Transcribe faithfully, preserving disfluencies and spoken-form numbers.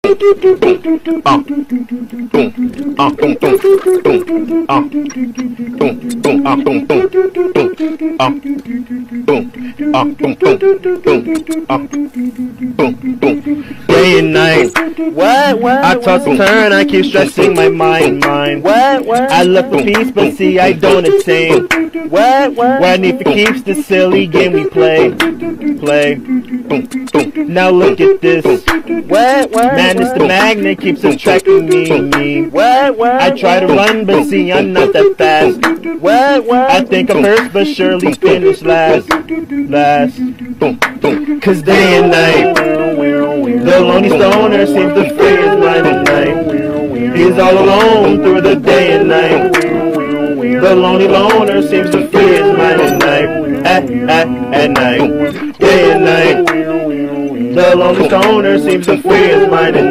Day and night, What, what, I toss and turn, I keep stressing my mind, mind. what, what, I look for peace, but see I don't attain. what, what, What I need for keeps the silly game we play, play. Now look at this, what, what, madness the magnet keeps attracting me, me. what, what, I try to run, but see I'm not that fast. what, what, I think I'm first, but surely finish last, last. Cause day and night, the lonely stoner seems to free his mind at night. He's all alone through the day and night. The lonely loner seems to free his mind at night, at, at, at night, day and night. The lonely stoner seems to free his mind at night.